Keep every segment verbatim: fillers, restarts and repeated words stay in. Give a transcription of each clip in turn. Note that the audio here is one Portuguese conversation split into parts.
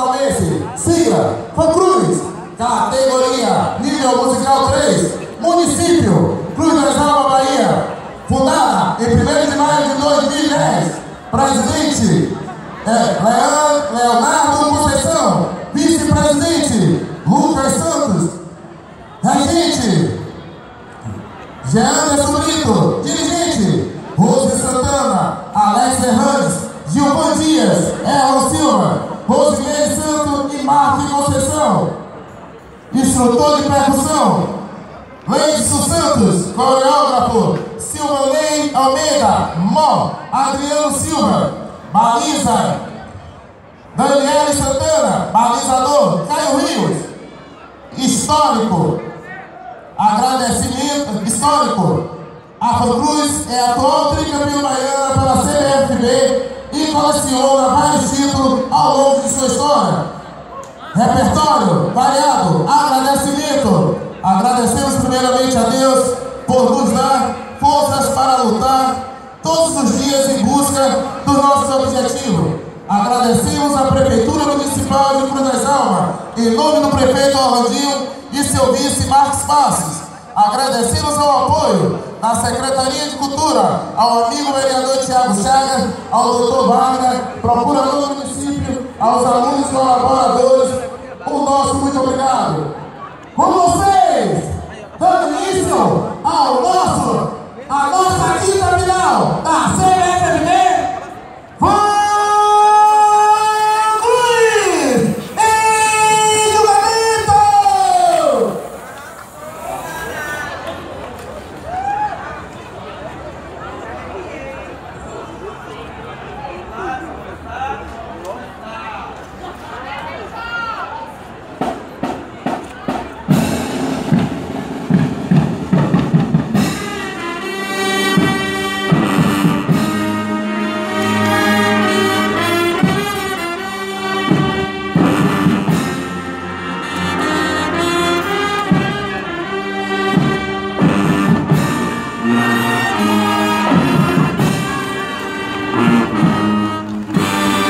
Almense. Sigla, Fã Cruz. Categoria, nível musical três. Município, Cruz das Almas, Bahia. Fundada em primeiro de maio de dois mil e dez. Presidente, é, Leonardo Conceição. Vice-presidente, Lucas Santos. Regente, Jean Brito. Dirigente, Rose Santana, Alex Hernandes, Gilvan Dias, Erlon Silva, Rosemary Santos e Marcos Conceição. Instrutor de percussão, Leidson Santos. Coreógrafo, Silvanei Almeida. Mó, Adriano Silva. Baliza, Daniele Santana. Balizador, Caio Rios. Histórico, agradecimento histórico. A Fã Cruz é a atual tricampeã baiana pela C B F B e coleciona vários títulos ao longo de sua história. Repertório variado, agradecimento. Agradecemos primeiramente a Deus por nos dar forças para lutar todos os dias em busca dos nossos objetivos. Agradecemos a Prefeitura Municipal de Cruz das Almas, em nome do prefeito Orlandinho e seu vice Marcos Passos. Agradecemos ao apoio da Secretaria de Cultura, ao amigo vereador Tiago Chagas, ao doutor Wagner, procurador do município, aos alunos e colaboradores. O nosso muito obrigado. Com vocês, dando início ao nosso, a nossa quinta final da C B F B.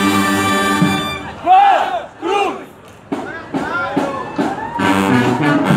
Cruz!